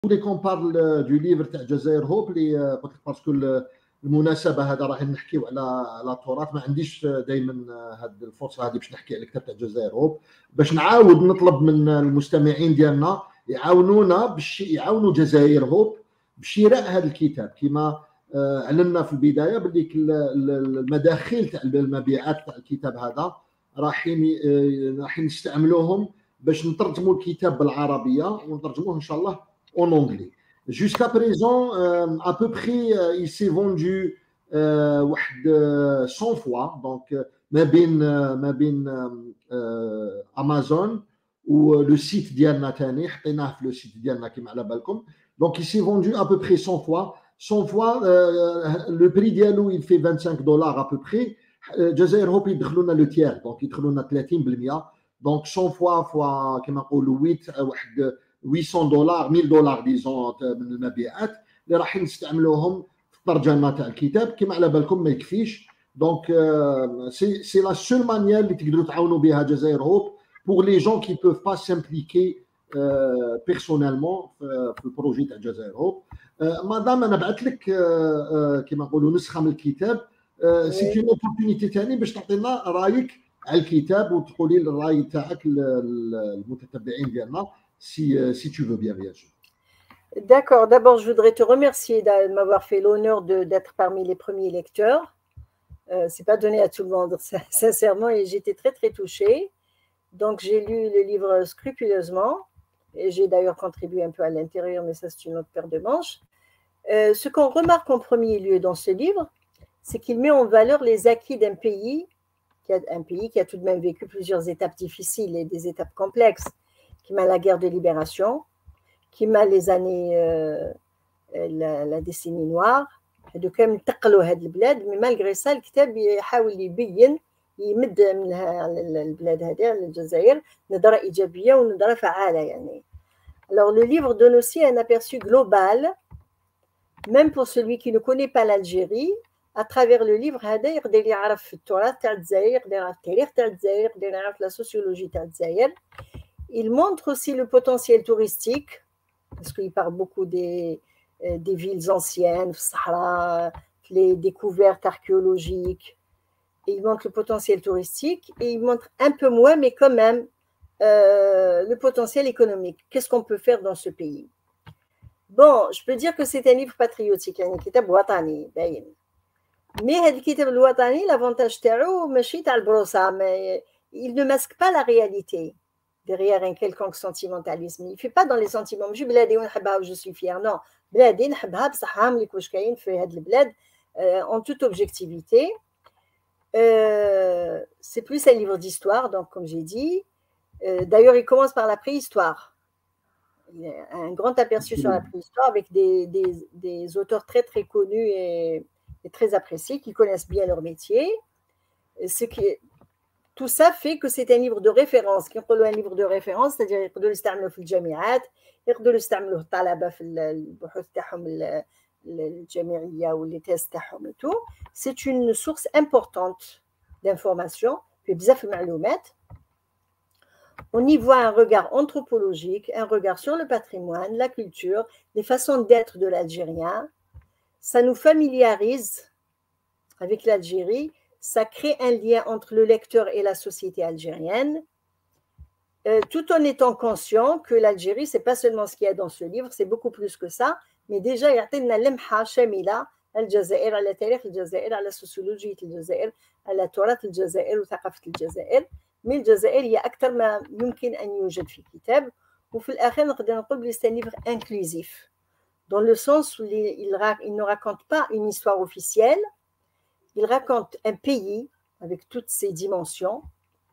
voulais qu'on parle du livre تاع جزائر هوب اللي قلت لك باسكو المناسبه هذا راح نحكيو على التراث. ما عنديش دائما هذه الفرصه هذه باش نحكي على الكتاب تاع جزائر هوب، باش نعاود نطلب من المستمعين ديالنا يعاونونا باش يعاونوا جزائر هوب بشراء هذا الكتاب. كما اعلنا في البدايه باللي المداخيل تاع المبيعات تاع الكتاب هذا راح نستعملوهم باش نترجموا الكتاب بالعربيه ونترجموه ان شاء الله en anglais. Jusqu'à présent, à peu près, il s'est vendu 100 fois. Donc, ما بين Amazon ou le site ديالنا ثاني حطيناه في le site ديالنا كما على بالكم. Donc, il s'est vendu à peu près 100 fois. 100 fois, le prix ديالو il fait $25 à peu près. جزائر هوب يدخلوا لنا le tiers, donc يدخلوا لنا 30%. Donc 100 fois كما نقولوا 800 $, 1000 ديزون من المبيعات اللي راح نستعملوهم في الترجمه تاع الكتاب. كما على بالكم ما يكفيش. دونك سي لا سول مانيير اللي تقدروا تعاونوا بها جزائر هوب pour les gens qui peuvent pas s'impliquer personnellement في البروجي تاع جزائر هوب. مادام انا بعثت لك كما نقولوا نسخه من الكتاب، سي اون اوبورتونيتي ثاني باش تعطينا رايك على الكتاب وتقولي الراي تاعك للمتتبعين ديالنا si tu veux bien sûr. D'accord. D'abord, je voudrais te remercier de m'avoir fait l'honneur d'être parmi les premiers lecteurs. C'est pas donné à tout le monde, sincèrement, et j'étais très très touchée. Donc, j'ai lu le livre scrupuleusement, et j'ai d'ailleurs contribué un peu à l'intérieur, mais ça c'est une autre paire de manches. Ce qu'on remarque en premier lieu dans ce livre, c'est qu'il met en valeur les acquis d'un pays, qui a tout de même vécu plusieurs étapes difficiles et des étapes complexes, qui m'a la guerre de libération, qui m'a les années, la décennie noire, de quand même تقلوا هاد البلاد. mais malgré ça الكتاب يحاول يبين يمد من البلاد هذه الجزائر نظرة إيجابية ونظرة فعالة يعني. Alors le livre donne aussi un aperçu global, même pour celui qui ne connaît pas l'Algérie. À travers le livre هذا يقدر يعرف التراث تاع الجزائر، يقدر يعرف التاريخ تاع الجزائر، يقدر يعرف la sociologie تاع الجزائر. Il montre aussi le potentiel touristique, parce qu'il parle beaucoup des villes anciennes, le Sahara, les découvertes archéologiques. Et il montre le potentiel touristique et il montre un peu moins, mais quand même, le potentiel économique. Qu'est-ce qu'on peut faire dans ce pays? Bon, je peux dire que c'est un livre patriotique, un kitab watani, باين. Mais هذا الكتاب الوطني, l'avantage تاعو ماشي تاع البروصة, mais il ne masque pas la réalité derrière un quelconque sentimentalisme. Il ne fait pas dans les sentiments. ماشي بلادي ونحبها وje suis fier. Non, بلادي نحبها بصح هاملك واش كاين في هذا البلاد en toute objectivité. C'est plus un livre d'histoire, donc comme j'ai dit. D'ailleurs, il commence par la préhistoire. Il y a un grand aperçu sur la préhistoire avec des auteurs très très connus et très appréciés qui connaissent bien leur métier. Tout ça fait que c'est un livre de référence. كنقولوا un livre de référence, c'est-à-dire يقدروا يستعملوه في الجامعات، يقدروا يستعملوه الطلبة في البحوث تاعهم الجامعية واللي تيست تاعهم et tout. C'est une source importante d'information, في بزاف المعلومات. On y voit un regard anthropologique, un regard sur le patrimoine, la culture, les façons d'être de l'Algérien. Ça nous familiarise avec l'Algérie, ça crée un lien entre le lecteur et la société algérienne, tout en étant conscient que l'Algérie, ce n'est pas seulement ce qu'il y a dans ce livre, c'est beaucoup plus que ça, mais déjà, il y a une لمحة شاملة الجزائر على تاريخ الجزائر على سوسيولوجية الجزائر على تراث الجزائر وثقافة الجزائر. من الجزائر هي أكثر ما يمكن أن يوجد في كتاب. وفي الآخر نقدر نقول بلي c'est un livre inclusif, dans le sens où il ne raconte pas une histoire officielle, il raconte un pays avec toutes ses dimensions.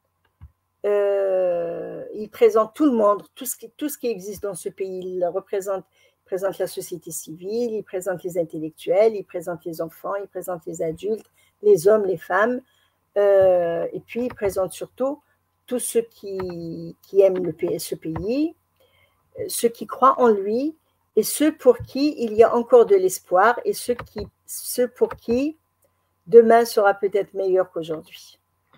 Il présente tout le monde, tout ce qui existe dans ce pays. Il présente la société civile, il présente les intellectuels, il présente les enfants, il présente les adultes, les hommes, les femmes. Et puis il présente surtout tous ceux qui aiment ce pays, ceux qui croient en lui, et ceux pour qui il y a encore de l'espoir, et ceux pour qui demain sera peut-être meilleur qu'aujourd'hui.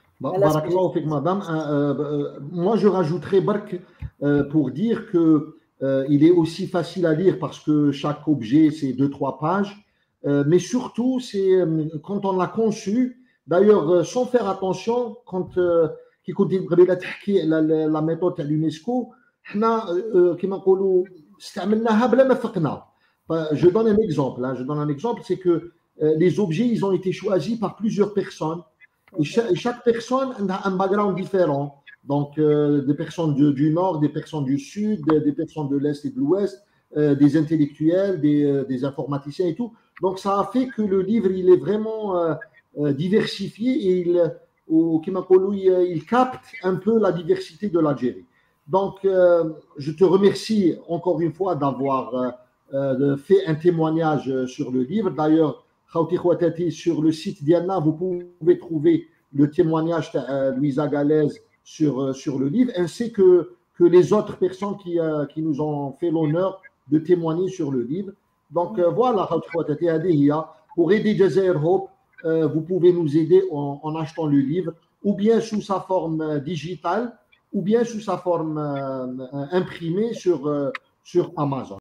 Barakallahu fik, madame. Moi, je rajouterais, Bark, pour dire que Il est aussi facile à lire parce que chaque objet, c'est 2-3 pages. Mais surtout, c'est quand on l'a conçu, d'ailleurs, sans faire attention, quand كي كنت قبيله تحكي على لا ميثود تاع اليونسكو حنا كيما نقولوا استعملناها بلا ما فقنا. Je donne un exemple, hein. Je donne un exemple, c'est que les objets, ils ont été choisis par plusieurs personnes. Et chaque personne a un background différent. Donc, des personnes du nord, des personnes du sud, des personnes de l'est et de l'ouest, des intellectuels, des informaticiens et tout. Donc, ça a fait que le livre, il est vraiment diversifié et il capte un peu la diversité de l'Algérie. Donc, je te remercie encore une fois d'avoir fait un témoignage sur le livre. D'ailleurs, Khawti Khouatati, sur le site d'Iana, vous pouvez trouver le témoignage de Louisa Galez sur le livre, ainsi que les autres personnes qui nous ont fait l'honneur de témoigner sur le livre. Donc voilà, Khawti Khouatati, pour aider Jazair Hope, vous pouvez nous aider en achetant le livre, ou bien sous sa forme digitale, ou bien sous sa forme imprimée sur Amazon.